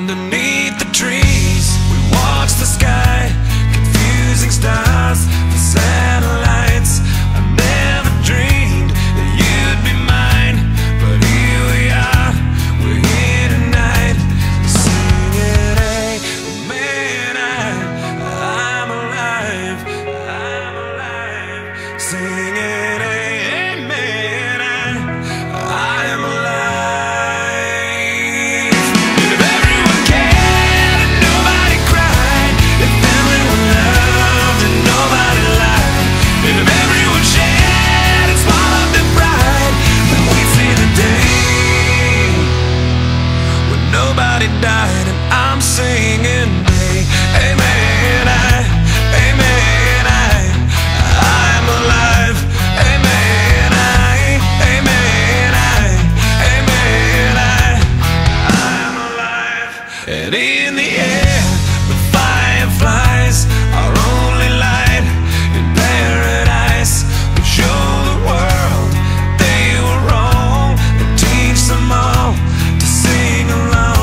Underneath the trees, we watch the sky, confusing stars, the satellites. I never dreamed that you'd be mine, but here we are, we're here tonight, singing, hey, man, I'm alive, singing, hey, man, I am alive. Died and I'm singing, hey, amen, amen, I'm alive, amen, amen, amen, I'm alive. And in the air, the fireflies are only light in paradise. We show the world they were wrong and teach them all to sing along.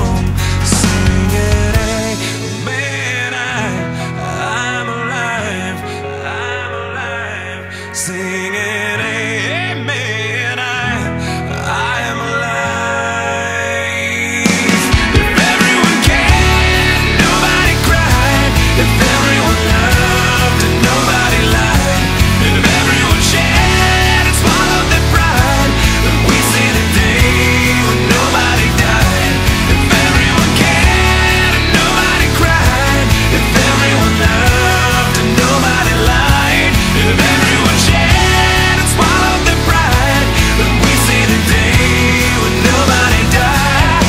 Singing, amen, I am alive. If everyone cared, nobody cried. If everyone loved and nobody lied. If everyone shared and swallowed their pride, then we see the day when nobody died. If everyone cared and nobody cried. If everyone loved and nobody lied. If everyone shared and swallowed their pride, then we see the day when nobody died.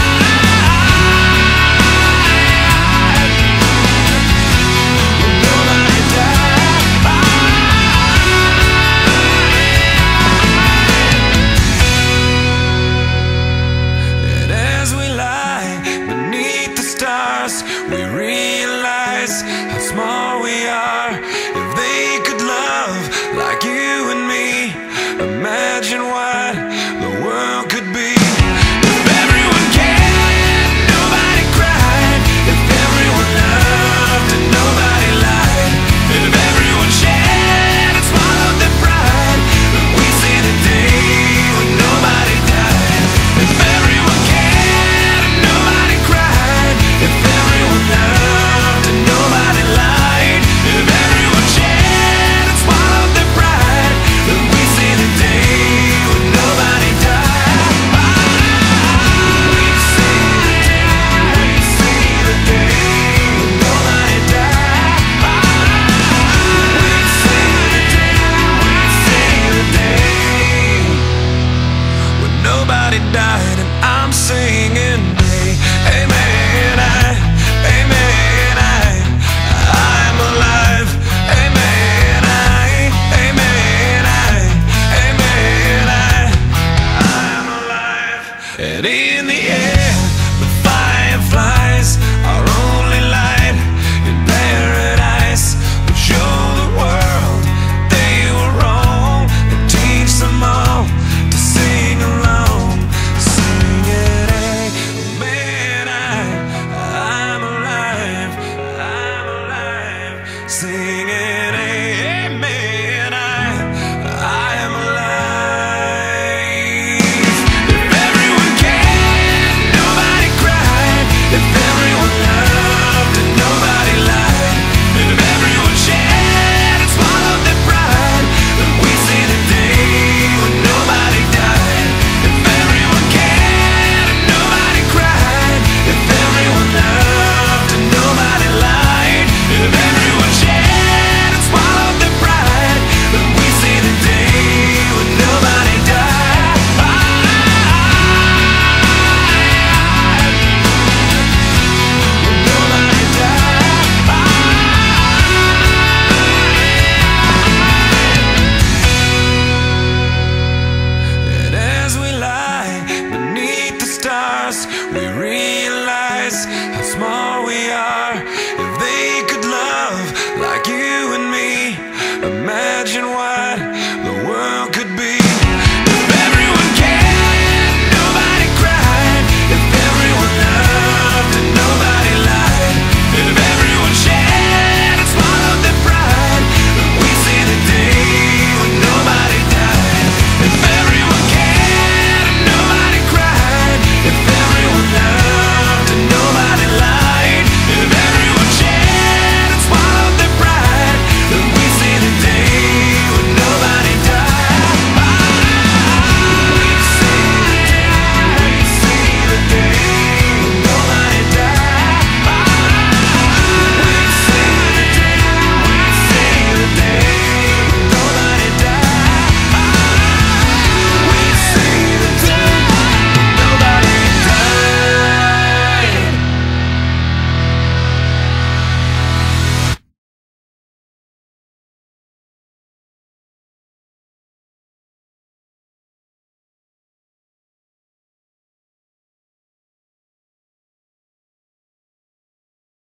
When nobody died. And as we lie beneath the stars, we realize